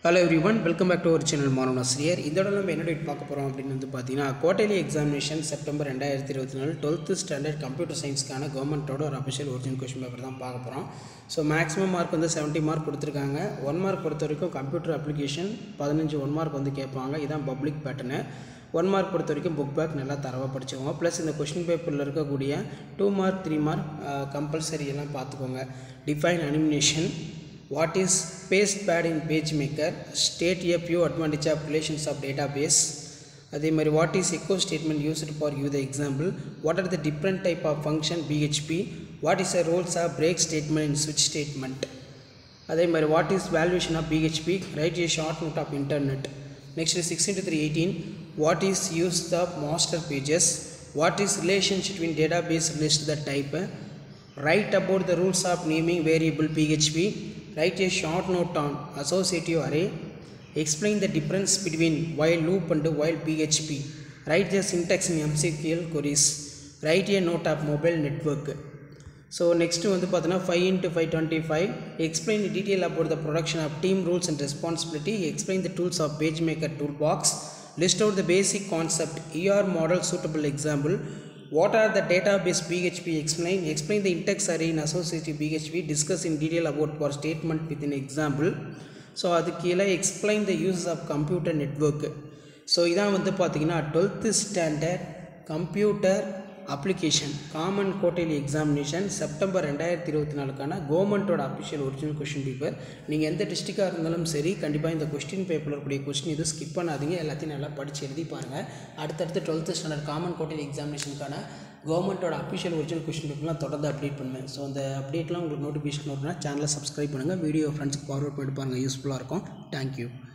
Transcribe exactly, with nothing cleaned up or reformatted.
Hello everyone, welcome back to our channel Manavan Asriyar. இதோட நம்ம என்ன டேட் பார்க்க போறோம் அப்படினு வந்து பாத்தீங்கன்னா குவார்ட்டர்லி எக்ஸாமினேஷன் செப்டம்பர் இரண்டாயிரத்து இருபத்தி நான்கு டுவெல்த் ஸ்டாண்டர்ட் கம்ப்யூட்டர் சயின்ஸ்க்கான கவர்மெண்டோட ஒரு அபிஷியல் ஒரிஜினல் क्वेश्चन பேப்பர் தான் பார்க்க போறோம். சோ மேக்ஸिमम மார்க் வந்து எழுபது மார்க் கொடுத்திருக்காங்க. ஒரு மார்க் பொறுத்த வரைக்கும் கம்ப்யூட்டர் அப்ளிகேஷன் பதினைந்து ஒரு மார்க் வந்து கேட்பாங்க. இதான் பப்ளிக் பேட்டர்ன். ஒரு மார்க் பொறுத்த வரைக்கும் புக் பேக் நல்லா தரவா படிச்சுக்கோங்க. ப்ளஸ் இந்த क्वेश्चन பேப்பர்ல இருக்க கூடிய இரண்டு மார்க் மூன்று மார்க் கம்பல்சரி எல்லாம் பார்த்துக்கோங்க. Define animation. What is pastepad in PageMaker? State a few advantages of relations of database. அதே மாதிரி what is echo statement used for give the example? What are the different type of function B H P? What is the roles of break statement and switch statement? அதே மாதிரி what is valuation of B H P? Write a short note of internet. Next is six into three eighteen. What is use of master pages? What is relationship between database list the type? Write about the rules of naming variable P H P. Write a short note on associative array. Explain the difference between while loop and while P H P. Write the syntax in M C Q L queries. Write a note of mobile network. So next வந்து பார்த்தீங்கன்னா five into five twenty-five. Explain in detail about the production of team rules and responsibility. Explain the tools of PageMaker toolbox. List out the basic concept. E R model suitable example. What are the database P H P? Explain. Explain the index array in associative P H P. Discuss in detail about for statement with an example. So அதுக்கு கீழே explain the uses of computer network. So இதான் வந்து பார்த்தீங்கன்னா twelfth standard computer application common quarterly examination September ரெண்டாயிரத்தி இருபத்தி நாலுக்கான கவர்மெண்ட்டோட official original question paper. நீங்கள் எந்த டிஸ்ட்ரிக்டாக இருந்தாலும் சரி கண்டிப்பாக இந்த கொஸ்டின் பேப்பரில் இருக்கக்கூடிய கொஸ்டின் எதுவும் ஸ்கிப் பண்ணாதீங்க. எல்லாத்தையும் நல்லா படித்து எழுதி பாருங்கள். அடுத்தடுத்து டுவெல்த் ஸ்டாண்டர்ட் காமன் குவார்ட்டர்லி எக்ஸாமினேஷனுக்கான கவர்மெண்ட்டோட அஃபிஷியல் ஒரிஜினல் கொஸ்டின் பேப்பர்லாம் தொடர்ந்து அப்டேட் பண்ணுவேன். ஸோ அந்த அப்டேட்லாம் உங்களுக்கு நோட்டிஃபிகேஷன் வரும்னா சேனலை சப்ஸ்கிரைப் பண்ணுங்கள். வீடியோ ஃப்ரெண்ட்ஸுக்கு ஃபார்வர்ட் பண்ணிட்டு பாருங்கள், யூஸ்ஃபுல்லாக இருக்கும். தேங்க்யூ.